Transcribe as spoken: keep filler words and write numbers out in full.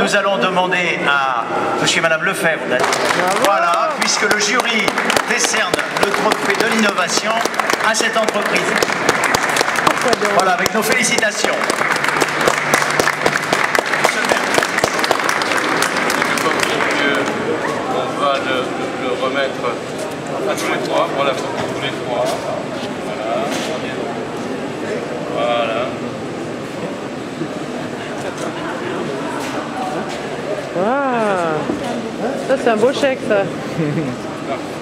nous allons demander à monsieur et madame Lefebvre d'être... Voilà, puisque le jury décerne le trophée de l'innovation à cette entreprise. Voilà, avec nos félicitations. On va le, le remettre à tous les trois, voilà, pour tous les trois. Voilà. Voilà. Ah, ça c'est un beau chèque ça.